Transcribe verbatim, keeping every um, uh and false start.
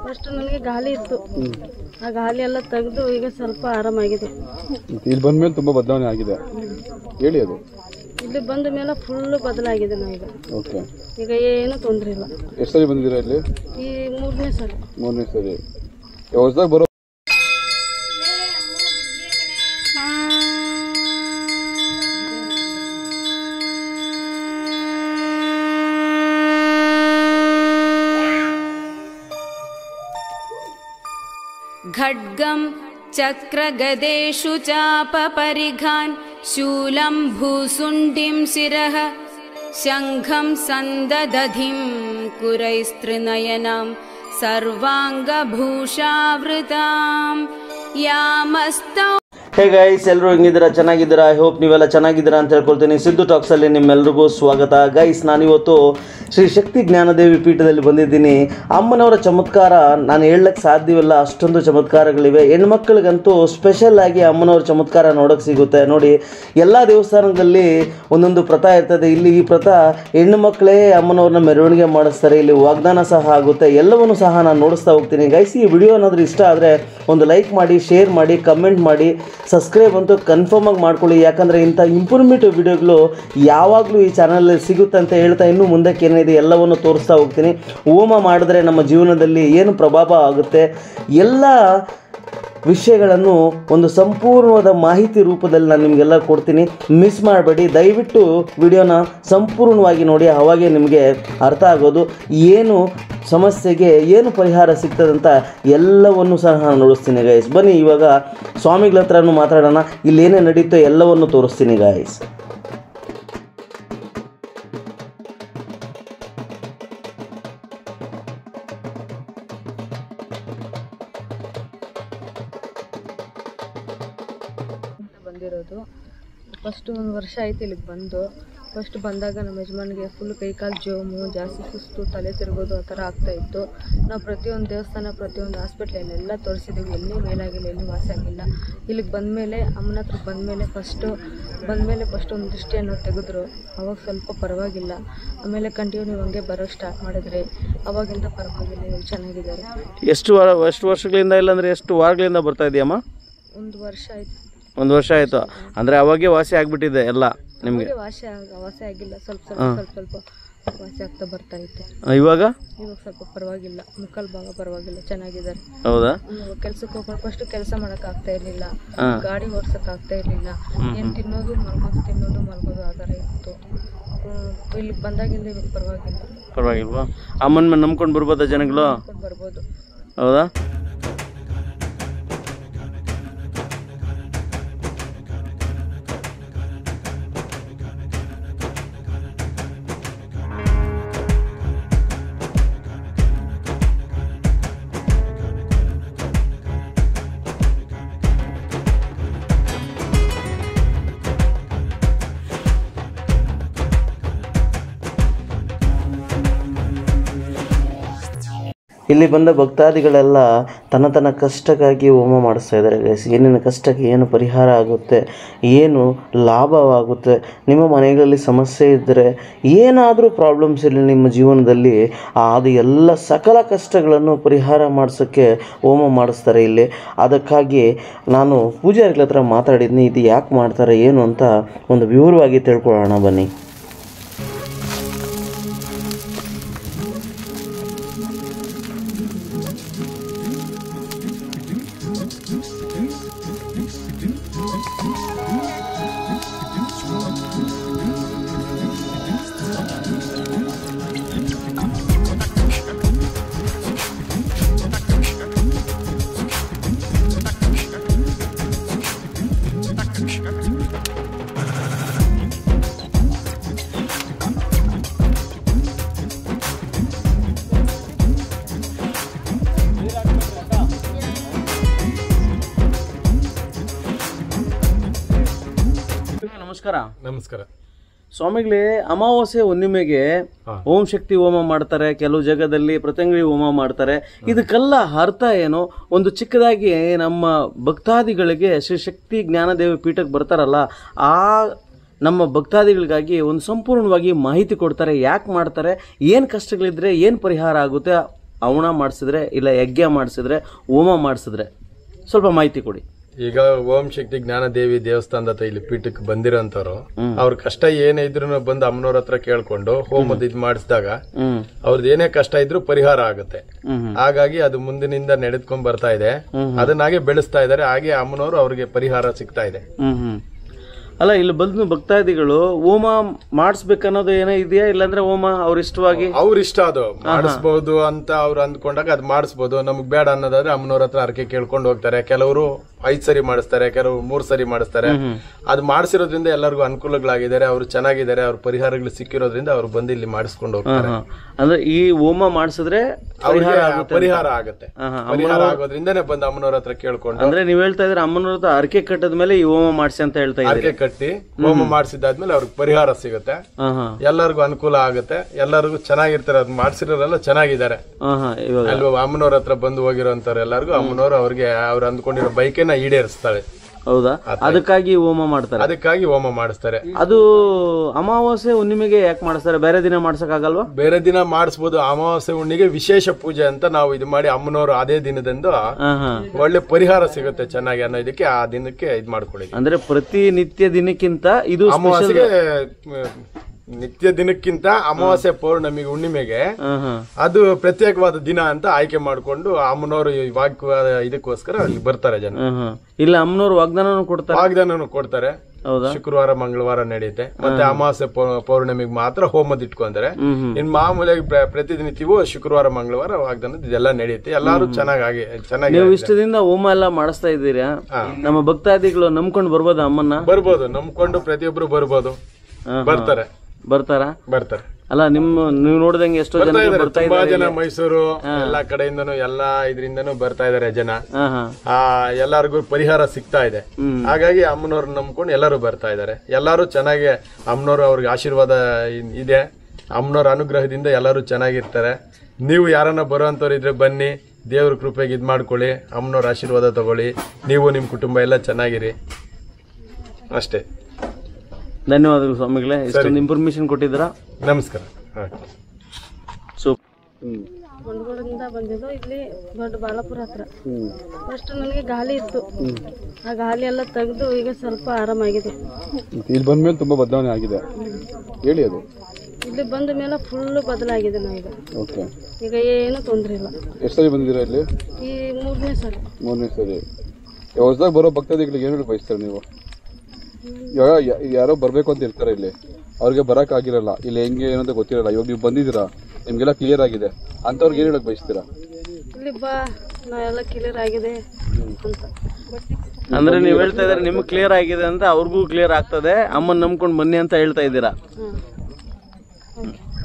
First ನನಗೆ ಗಾಳಿ ಇತ್ತು, ಆ ಗಾಳಿ ಎಲ್ಲ ತೆಗೆದು ಈಗ ಸ್ವಲ್ಪ ಆರಾಮಾಗಿದೆ. ಇಲ್ಲಿ ಬಂದ ಮೇಲೆ ತುಂಬಾ ಬದಲಾವಣೆ ಆಗಿದೆ ಹೇಳಿ. ಅದು ಇಲ್ಲಿ ಬಂದ ಮೇಲೆ ಫುಲ್ ಬದಲಾಗಿದೆ ನಾವೀಗ. ಓಕೆ, ಈಗ ಏನು ತೊಂದರೆ ಇಲ್ಲ. ಎಷ್ಟು ಸರಿ ಬಂದಿದ್ದೀರಾ ಇಲ್ಲಿ? ಈ ಮೂರನೇ ಸರಿ. ಮೂರನೇ ಸರಿ. ಹೊಸದಾಗಿ ಬರೋ खड्गं चक्रगदेषु चापपरिघान् शूलं भूसुण्डिं शिरः शङ्खं सन्ददधिं कुरैस्त्रिनयनां सर्वाङ्गभूषावृतां यामस्तौ. ಹೇ ಗೈಸ್, ಎಲ್ಲರೂ ಹೆಂಗಿದ್ದೀರಾ? ಚೆನ್ನಾಗಿದ್ದೀರಾ? ಐ ಹೋಪ್ ನೀವೆಲ್ಲ ಚೆನ್ನಾಗಿದ್ದೀರಾ ಅಂತ ಹೇಳ್ಕೊಳ್ತೀನಿ. ಸಿದ್ದು ಟಾಕ್ಸಲ್ಲಿ ನಿಮ್ಮೆಲ್ಲರಿಗೂ ಸ್ವಾಗತ. ಗೈಸ್, ನಾನಿವತ್ತು ಶ್ರೀ ಶಕ್ತಿ ಜ್ಞಾನದೇವಿ ಪೀಠದಲ್ಲಿ ಬಂದಿದ್ದೀನಿ. ಅಮ್ಮನವರ ಚಮತ್ಕಾರ ನಾನು ಹೇಳಕ್ಕೆ ಸಾಧ್ಯವಿಲ್ಲ, ಅಷ್ಟೊಂದು ಚಮತ್ಕಾರಗಳಿವೆ. ಹೆಣ್ಮಕ್ಳಿಗಂತೂ ಸ್ಪೆಷಲ್ ಆಗಿ ಅಮ್ಮನವ್ರ ಚಮತ್ಕಾರ ನೋಡೋಕ್ಕೆ ಸಿಗುತ್ತೆ. ನೋಡಿ, ಎಲ್ಲ ದೇವಸ್ಥಾನಗಳಲ್ಲಿ ಒಂದೊಂದು ಪ್ರಥಾ ಇರ್ತದೆ. ಇಲ್ಲಿ ಈ ಪ್ರಥಾ ಹೆಣ್ಣು ಮಕ್ಕಳೇ ಅಮ್ಮನವ್ರನ್ನ ಮೆರವಣಿಗೆ ಮಾಡಿಸ್ತಾರೆ. ಇಲ್ಲಿ ವಾಗ್ದಾನ ಸಹ ಆಗುತ್ತೆ. ಎಲ್ಲವನ್ನೂ ಸಹ ನಾನು ನೋಡಿಸ್ತಾ ಹೋಗ್ತೀನಿ. ಗೈಸ್, ಈ ವಿಡಿಯೋ ಏನಾದರೂ ಇಷ್ಟ ಆದರೆ ಒಂದು ಲೈಕ್ ಮಾಡಿ, ಶೇರ್ ಮಾಡಿ, ಕಮೆಂಟ್ ಮಾಡಿ, ಸಬ್ಸ್ಕ್ರೈಬ್ ಅಂತೂ ಕನ್ಫರ್ಮ್ ಆಗಿ ಮಾಡ್ಕೊಳ್ಳಿ. ಯಾಕಂದರೆ ಇಂಥ ಇಂಪ್ರೂವ್ಮೆಂಟಿವ್ ವಿಡಿಯೋಗಳು ಯಾವಾಗಲೂ ಈ ಚಾನಲಲ್ಲಿ ಸಿಗುತ್ತೆ ಅಂತ ಹೇಳ್ತಾ ಇನ್ನೂ ಮುಂದಕ್ಕೆ ಏನಿದೆ ಎಲ್ಲವನ್ನು ತೋರಿಸ್ತಾ ಹೋಗ್ತೀನಿ. ಹೋಮ ಮಾಡಿದ್ರೆ ನಮ್ಮ ಜೀವನದಲ್ಲಿ ಏನು ಪ್ರಭಾವ ಆಗುತ್ತೆ ಎಲ್ಲ ವಿಷಯಗಳನ್ನು ಒಂದು ಸಂಪೂರ್ಣವಾದ ಮಾಹಿತಿ ರೂಪದಲ್ಲಿ ನಾನು ನಿಮಗೆಲ್ಲ ಕೊಡ್ತೀನಿ. ಮಿಸ್ ಮಾಡಬೇಡಿ, ದಯವಿಟ್ಟು ವಿಡಿಯೋನ ಸಂಪೂರ್ಣವಾಗಿ ನೋಡಿ. ಅವಾಗೇ ನಿಮಗೆ ಅರ್ಥ ಆಗೋದು ಏನು ಸಮಸ್ಯೆಗೆ ಏನು ಪರಿಹಾರ ಸಿಗ್ತದಂತ ಎಲ್ಲವನ್ನು ಸಹ ನಾನು ನೋಡಿಸ್ತೀನಿ ಗಾಯ್ಸ್. ಬನ್ನಿ ಇವಾಗ ಸ್ವಾಮಿಗಳ ಹತ್ರನೂ ಮಾತಾಡೋಣ. ಇಲ್ಲಿ ಏನೇ ನಡೀತೋ ಎಲ್ಲವನ್ನು ತೋರಿಸ್ತೀನಿ ಗಾಯ್ಸ್. ಬಂದಿರೋದು ಫಸ್ಟ್ ಒಂದು ವರ್ಷ ಆಯ್ತು ಇಲ್ಲಿಗೆ ಬಂದು. ಫಸ್ಟ್ ಬಂದಾಗ ನಮ್ಮ ಯಜಮಾನಿಗೆ ಫುಲ್ ಕೈಕಾಲು ಜೋಮು, ಜಾಸ್ತಿ ಸುಸ್ತು, ತಲೆ ತಿರುಗೋದು ಆ ಥರ ಆಗ್ತಾಯಿತ್ತು. ನಾವು ಪ್ರತಿಯೊಂದು ದೇವಸ್ಥಾನ, ಪ್ರತಿಯೊಂದು ಹಾಸ್ಪಿಟ್ಲಲ್ಲೆಲ್ಲ ತೋರಿಸಿದ್ದೀವಿ, ಎಲ್ಲಿ ಮೇಲಾಗಿಲ್ಲ, ಎಲ್ಲಿ ವಾಸಿ ಆಗಿಲ್ಲ. ಇಲ್ಲಿಗೆ ಬಂದಮೇಲೆ ಅಮ್ಮನ ಹತ್ರ ಬಂದಮೇಲೆ ಫಸ್ಟು ಬಂದಮೇಲೆ ಫಸ್ಟ್ ಒಂದು ದೃಷ್ಟಿಯನ್ನು ತೆಗೆದ್ರು. ಅವಾಗ ಸ್ವಲ್ಪ ಪರವಾಗಿಲ್ಲ. ಆಮೇಲೆ ಕಂಟಿನ್ಯೂ ಹಂಗೆ ಬರೋಕ್ಕೆ ಸ್ಟಾರ್ಟ್ ಮಾಡಿದ್ರೆ ಅವಾಗಿಂದ ಪರವಾಗಿಲ್ಲ, ಇವಾಗ ಚೆನ್ನಾಗಿದ್ದಾರೆ. ಎಷ್ಟು ವಾರ ಎಷ್ಟು ವರ್ಷಗಳಿಂದ ಇಲ್ಲಾಂದರೆ ಎಷ್ಟು ವಾರಗಳಿಂದ ಬರ್ತಾ ಇದೆಯಮ್ಮ? ಒಂದು ವರ್ಷ ಆಯಿತು. ಒಂದು ವರ್ಷ ಆಯಿತು ಅಂದರೆ ಅವಾಗೇ ವಾಸಿ ಆಗಿಬಿಟ್ಟಿದೆ ಎಲ್ಲ ನಿಮಗೆ? ವಾಸಿ ವಾಸಿ ಆಗಿಲ್ಲ, ಸ್ವಲ್ಪ ಸ್ವಲ್ಪ ಸ್ವಲ್ಪ ಸ್ವಲ್ಪ ವಾಸಿ ಆಗ್ತಾ ಬರ್ತಾ ಇತ್ತು. ಇವಾಗ ಇವಾಗ ಸ್ವಲ್ಪ ಪರವಾಗಿಲ್ಲ, ಮುಕ್ಕಲ್ ಭಾಗ ಪರವಾಗಿಲ್ಲ, ಚೆನ್ನಾಗಿದ್ದಾರೆ. ಹೌದಾ? ಕೆಲ್ಸಕ್ಕೆ ಹೋಗೋಣ ಫಸ್ಟ್ ಕೆಲಸ ಮಾಡಕ್ ಆಗ್ತಾ ಇರ್ಲಿಲ್ಲ, ಗಾಡಿ ಓಡ್ಸಕ್ ಆಗ್ತಾ ಇರ್ಲಿಲ್ಲ, ಏನ್ ತಿನ್ನೋದು ಮಲ್ಗೋದು ತಿನ್ನೋದು ಮಲ್ಗೋದು ಆ ಥರ ಇತ್ತು. ಇಲ್ಲಿಗೆ ಬಂದಾಗಿಂದ ಇವಾಗ ಪರವಾಗಿಲ್ಲ. ಪರವಾಗಿಲ್ವಾ? ಅಮ್ಮನ ಮೇಲೆ ನಂಬ್ಕೊಂಡು ಬರ್ಬೋದಾ ಜನಗಳು? ಬರ್ಬೋದು. ಹೌದಾ? ಇಲ್ಲಿ ಬಂದ ಭಕ್ತಾದಿಗಳೆಲ್ಲ ತನ್ನ ತನ್ನ ಕಷ್ಟಕ್ಕಾಗಿ ಹೋಮ ಮಾಡಿಸ್ತಾ ಇದ್ದಾರೆ ಗೈಸ್. ಏನೇನು ಕಷ್ಟಕ್ಕೆ ಏನು ಪರಿಹಾರ ಆಗುತ್ತೆ, ಏನು ಲಾಭವಾಗುತ್ತೆ, ನಿಮ್ಮ ಮನೆಗಳಲ್ಲಿ ಸಮಸ್ಯೆ ಇದ್ದರೆ, ಏನಾದರೂ ಪ್ರಾಬ್ಲಮ್ಸ್ ಇರಲಿ ನಿಮ್ಮ ಜೀವನದಲ್ಲಿ, ಅದು ಎಲ್ಲ ಸಕಲ ಕಷ್ಟಗಳನ್ನು ಪರಿಹಾರ ಮಾಡಿಸೋಕ್ಕೆ ಹೋಮ ಮಾಡಿಸ್ತಾರೆ ಇಲ್ಲಿ. ಅದಕ್ಕಾಗಿ ನಾನು ಪೂಜಾರಿಗಳ ಹತ್ರ ಮಾತಾಡಿದ್ನಿ, ಇದು ಯಾಕೆ ಮಾಡ್ತಾರೆ ಏನು ಅಂತ ಒಂದು ವಿವರವಾಗಿ ತಿಳ್ಕೊಳ್ಳೋಣ ಬನ್ನಿ. ನಮಸ್ಕಾರ. ನಮಸ್ಕಾರ ಸ್ವಾಮಿಗಳೇ. ಅಮಾವಾಸ್ಯೆ ಹುಣ್ಣಿಮೆಗೆ ಓಂ ಶಕ್ತಿ ಹೋಮ ಮಾಡ್ತಾರೆ, ಕೆಲವು ಜಾಗದಲ್ಲಿ ಪ್ರತ್ಯಂಗಿರಿ ಹೋಮ ಮಾಡ್ತಾರೆ. ಇದಕ್ಕೆಲ್ಲ ಅರ್ಥ ಏನು? ಒಂದು ಚಿಕ್ಕದಾಗಿ ನಮ್ಮ ಭಕ್ತಾದಿಗಳಿಗೆ ಶ್ರೀ ಶಕ್ತಿ ಜ್ಞಾನದೇವಿ ಪೀಠಕ್ಕೆ ಬರ್ತಾರಲ್ಲ, ಆ ನಮ್ಮ ಭಕ್ತಾದಿಗಳಿಗಾಗಿ ಒಂದು ಸಂಪೂರ್ಣವಾಗಿ ಮಾಹಿತಿ ಕೊಡ್ತಾರೆ. ಯಾಕೆ ಮಾಡ್ತಾರೆ, ಏನು ಕಷ್ಟಗಳಿದ್ರೆ ಏನು ಪರಿಹಾರ ಆಗುತ್ತೆ, ಹವನ ಮಾಡಿಸಿದ್ರೆ ಇಲ್ಲ ಯಜ್ಞ ಮಾಡಿಸಿದ್ರೆ ಹೋಮ ಮಾಡಿಸಿದ್ರೆ ಸ್ವಲ್ಪ ಮಾಹಿತಿ ಕೊಡಿ. ಈಗ ಓಂ ಶಕ್ತಿ ಜ್ಞಾನದೇವಿ ದೇವಸ್ಥಾನದ ಹತ್ರ ಇಲ್ಲಿ ಪೀಠಕ್ಕೆ ಬಂದಿರೋಂಥವ್ರು ಅವ್ರ ಕಷ್ಟ ಏನೇ ಇದ್ರು ಬಂದು ಅಮ್ಮನವ್ರ ಹತ್ರ ಕೇಳ್ಕೊಂಡು ಹೋಮದ ಇದ್ ಮಾಡಿಸಿದಾಗ ಅವ್ರದ್ದು ಏನೇ ಕಷ್ಟ ಇದ್ರು ಪರಿಹಾರ ಆಗುತ್ತೆ. ಹಾಗಾಗಿ ಅದು ಮುಂದಿನಿಂದ ನಡೆದ್ಕೊಂಡ್ ಬರ್ತಾ ಇದೆ. ಅದನ್ನಾಗೆ ಬೆಳೆಸ್ತಾ ಇದಾರೆ. ಹಾಗೆ ಅಮ್ಮನವರು ಅವ್ರಿಗೆ ಪರಿಹಾರ ಸಿಗ್ತಾ ಇದೆ. ಅಲ್ಲ, ಇಲ್ಲಿ ಬಂದು ಭಕ್ತಾದಿಗಳು ಹೋಮ ಮಾಡಿಸ್ಬೇಕನ್ನೋದು ಏನೋ ಇದೆಯಾ, ಇಲ್ಲಾಂದ್ರೆ ಹೋಮ ಅವ್ರ ಇಷ್ಟವಾಗಿ ಅವ್ರ ಇಷ್ಟ ಅದು ಮಾಡಿಸ್ಬಹುದು ಅಂತ ಅವ್ರು ಅಂದ್ಕೊಂಡಾಗ ಅದ್ ಮಾಡಿಸ್ಬೋದು. ನಮಗ್ ಬೇಡ ಅನ್ನೋದಾದ್ರೆ ಅಮ್ಮನವ್ರ ಹತ್ರ ಅರ್ಕೆ ಕೇಳ್ಕೊಂಡು ಹೋಗ್ತಾರೆ. ಕೆಲವರು ಐದ್ ಸರಿ ಮಾಡಿಸ್ತಾರೆ, ಕೆಲವರು ಮೂರ್ ಸರಿ ಮಾಡಿಸ್ತಾರೆ. ಅದ್ ಮಾಡಿಸಿರೋದ್ರಿಂದ ಎಲ್ಲರಿಗೂ ಅನುಕೂಲಗಳಾಗಿದ್ದಾರೆ, ಅವ್ರು ಚೆನ್ನಾಗಿದ್ದಾರೆ, ಅವ್ರ ಪರಿಹಾರಗಳು ಸಿಕ್ಕಿರೋದ್ರಿಂದ ಅವ್ರು ಬಂದು ಇಲ್ಲಿ ಮಾಡಿಸ್ಕೊಂಡು ಹೋಗ್ತಾರೆ. ಅಂದ್ರೆ ಈ ಹೋಮ ಮಾಡಿಸಿದ್ರೆ ಪರಿಹಾರ ಆಗುತ್ತೆ. ಪರಿಹಾರ ಆಗೋದ್ರಿಂದನೇ ಬಂದು ಅಮ್ಮನವ್ರ ಹತ್ರ ಕೇಳ್ಕೊಂಡು. ಅಂದ್ರೆ ನೀವ್ ಹೇಳ್ತಾ ಇದ್ರೆ ಅಮ್ಮನವ್ರ ಹತ್ರ ಅರ್ಕೆ ಕಟ್ಟದ ಮೇಲೆ ಈ ಹೋಮ ಮಾಡಿಸಿ ಅಂತ ಹೇಳ್ತಾ ಇದ್ದಾರೆ. ಕಟ್ಟಿ ಹೋಮ ಮಾಡಿಸಿದಾದ್ಮೇಲೆ ಅವ್ರಿಗೆ ಪರಿಹಾರ ಸಿಗುತ್ತೆ, ಎಲ್ಲರಿಗೂ ಅನುಕೂಲ ಆಗುತ್ತೆ, ಎಲ್ಲರಿಗೂ ಚೆನ್ನಾಗಿರ್ತಾರೆ. ಅದ್ ಮಾಡ್ಸಿರೋರೆಲ್ಲ ಚೆನ್ನಾಗಿದ್ದಾರೆ ಅಲ್ವಾ. ಅಮ್ಮನವ್ರ ಹತ್ರ ಬಂದು ಹೋಗಿರೋಂಥವ್ರು ಎಲ್ಲರಿಗೂ ಅಮ್ಮನವ್ರು ಅವ್ರಿಗೆ ಅವ್ರು ಅಂದ್ಕೊಂಡಿರೋ ಬೈಕೇನ ಈಡೇರಿಸ್ತಾಳೆ. ಹೌದಾ? ಅದಕ್ಕಾಗಿ ಹೋಮ ಮಾಡ್ತಾರೆ. ಅದಕ್ಕಾಗಿ ಹೋಮ ಮಾಡಿಸ್ತಾರೆ. ಅದು ಅಮಾವಾಸ್ಯೆ ಹುಣ್ಣಿಮೆಗೆ ಯಾಕೆ ಮಾಡಿಸ್ತಾರೆ? ಬೇರೆ ದಿನ ಮಾಡ್ಸಕ್ ಆಗಲ್ವಾ? ಬೇರೆ ದಿನ ಮಾಡಿಸಬಹುದು. ಅಮಾವಾಸ್ಯೆ ಹುಣ್ಣಿಗೆ ವಿಶೇಷ ಪೂಜೆ ಅಂತ ನಾವು ಇದು ಮಾಡಿ ಅಮ್ಮನವರು ಅದೇ ದಿನದಂದು ಒಳ್ಳೆ ಪರಿಹಾರ ಸಿಗುತ್ತೆ ಚೆನ್ನಾಗಿ ಅನ್ನೋ ಇದಕ್ಕೆ ಆ ದಿನಕ್ಕೆ ಇದ್ ಮಾಡ್ಕೊಳ್ಳಿ. ಅಂದ್ರೆ ಪ್ರತಿ ನಿತ್ಯ ದಿನಕ್ಕಿಂತ ಇದು ಅಮಾವಾಸ್ಯೆಗೆ ನಿತ್ಯ ದಿನಕ್ಕಿಂತ ಅಮಾವಾಸ್ಯೆ ಪೌರ್ಣಮಿಗೆ ಹುಣ್ಣಿಮೆಗೆ ಅದು ಪ್ರತ್ಯೇಕವಾದ ದಿನ ಅಂತ ಆಯ್ಕೆ ಮಾಡ್ಕೊಂಡು ಅಮ್ಮನವರು ಇದಕ್ಕೋಸ್ಕರ ಅಲ್ಲಿ ಬರ್ತಾರೆ ಜನ. ಇಲ್ಲ ಅಮ್ಮನವರು ವಾಗ್ದಾನ ಕೊಡ್ತಾರೆ. ವಾಗ್ದಾನ ಕೊಡ್ತಾರೆ. ಶುಕ್ರವಾರ ಮಂಗಳವಾರ ನಡೆಯುತ್ತೆ. ಮತ್ತೆ ಅಮಾವಾಸ್ಯೆ ಪೌರ್ಣಮಿಗೆ ಮಾತ್ರ ಹೋಮದ್ ಇಟ್ಕೊಂತಾರೆ. ಇನ್ ಮಾಮೂಲಿಯಾಗಿ ಪ್ರತಿನಿತ್ಯವೂ ಶುಕ್ರವಾರ ಮಂಗಳವಾರ ವಾಗ್ದಾನದ ಇದೆಲ್ಲ ನಡೆಯುತ್ತೆ. ಎಲ್ಲಾರು ಚೆನ್ನಾಗಿ ಚೆನ್ನಾಗಿ ನೀವು ಇಷ್ಟದಿಂದ ಹೋಮ ಎಲ್ಲ ಮಾಡಿಸ್ತಾ ಇದ್ದೀರಾ. ನಮ್ಮ ಭಕ್ತಾದಿಗಳು ನಂಬ್ಕೊಂಡು ಬರ್ಬೋದು ಅಮ್ಮನ್ನ? ಬರ್ಬೋದು, ನಂಬ್ಕೊಂಡು ಪ್ರತಿಯೊಬ್ರು ಬರ್ಬೋದು. ಬರ್ತಾರೆ ಬರ್ತಾರ ಬರ್ತಾರೆ ಅಲ್ಲ, ನಿಮ್ಮ ನೀವು ನೋಡಿದಂಗೆ ಎಷ್ಟೋ ಜನ ಬರ್ತಾ ತುಂಬಾ ಜನ ಮೈಸೂರು ಎಲ್ಲಾ ಕಡೆಯಿಂದನೂ ಎಲ್ಲಾ ಇದರಿಂದನೂ ಬರ್ತಾ ಇದಾರೆ ಜನ. ಆ ಎಲ್ಲಾರ್ಗು ಪರಿಹಾರ ಸಿಗ್ತಾ ಇದೆ. ಹಾಗಾಗಿ ಅಮ್ಮನವ್ರ ನಂಬ್ಕೊಂಡು ಎಲ್ಲರೂ ಬರ್ತಾ ಇದಾರೆ. ಎಲ್ಲಾರು ಚೆನ್ನಾಗಿ ಅಮ್ಮನವ್ರು ಅವ್ರಿಗೆ ಆಶೀರ್ವಾದ ಇದೆ. ಅಮ್ಮನವ್ರ ಅನುಗ್ರಹದಿಂದ ಎಲ್ಲರೂ ಚೆನ್ನಾಗಿರ್ತಾರೆ. ನೀವು ಯಾರನ್ನ ಬರುವಂತವ್ರು ಇದ್ರೆ ಬನ್ನಿ, ದೇವ್ರ ಕೃಪೆಗೆ ಇದ್ ಮಾಡ್ಕೊಳ್ಳಿ, ಅಮ್ಮನವ್ರ ಆಶೀರ್ವಾದ ತಗೊಳ್ಳಿ. ನೀವು ನಿಮ್ ಕುಟುಂಬ ಎಲ್ಲ ಚೆನ್ನಾಗಿರಿ ಅಷ್ಟೇ. ಧನ್ಯವಾದಗಳು ಸ್ವಾಮಿಗಳೇ, ಇಷ್ಟೊಂದು ಇನ್ಫಾರ್ಮೇಶನ್ ಕೊಟ್ಟಿದ್ದೀರಾ. ನಮಸ್ಕಾರ. ಮಂಡ್ಗೋಳದಿಂದ ಬಂದಿದ್ದು ಇಲ್ಲಿ ದೊಡ್ಡ ಬಾಳಾಪುರ ಹತ್ರ. ಫಸ್ಟ್ ನನಗೆ ಗಾಳಿ ಇತ್ತು, ಆ ಗಾಳಿ ಎಲ್ಲ ತೆಗೆದು ಈಗ ಸ್ವಲ್ಪ ಆರಾಮಾಗಿದೆ. ಇಲ್ಲಿ ಬಂದ ಮೇಲೆ ತುಂಬಾ ಬದಲಾವಣೆ ಆಗಿದೆ ಹೇಳಿ. ಅದು ಇಲ್ಲಿ ಬಂದ ಮೇಲೆ ಫುಲ್ ಬದಲಾಗಿದೆ ನನಗೆ. ಓಕೆ, ಈಗ ಏನು ತೊಂದರೆ ಇಲ್ಲ. ಎಷ್ಟು ಸರಿ ಬಂದಿದ್ದೀರಾ ಇಲ್ಲಿ? ಈ ಮೂರನೇ ಸರಿ. ಮೂರನೇ ಸರಿ. ಹೊಸದಾಗಿ ಬರೋ ಭಕ್ತಾದಿಗಳಿಗೆ ಏನು ಹೇಳಿ ಬಯಸ್ತಾರೆ ನೀವು? ಇವಾಗ ಯಾರೋ ಬರ್ಬೇಕು ಅಂತ ಇರ್ತಾರೆ ಇಲ್ಲಿ, ಅವ್ರಿಗೆ ಬರಕ್ ಆಗಿರಲ್ಲ, ಇಲ್ಲಿ ಹೆಂಗೆ ಏನಂತ ಗೊತ್ತಿರಲ್ಲ. ಇವಾಗ ನೀವು ಬಂದಿದ್ದೀರಾ, ನಿಮ್ಗೆಲ್ಲ ಕ್ಲಿಯರ್ ಆಗಿದೆ, ಅಂತವ್ರಿಗೆ ಏನ್ ಹೇಳಕ್ ಬಯಸ್ತೀರಾ? ಇಲ್ಲಿ ಬಾ, ನಾವೆಲ್ಲ ಕ್ಲಿಯರ್ ಆಗಿದೆ ಅಂತ. ಅಂದ್ರೆ ನೀವ್ ಹೇಳ್ತಾ ಇದಾರೆ ನಿಮ್ಗೆ ಕ್ಲಿಯರ್ ಆಗಿದೆ ಅಂತ ಅವ್ರಿಗೂ ಕ್ಲಿಯರ್ ಆಗ್ತದೆ, ಅಮ್ಮನ್ ನಂಬ್ಕೊಂಡ್ ಬನ್ನಿ ಅಂತ ಹೇಳ್ತಾ ಇದ್ದೀರಾ.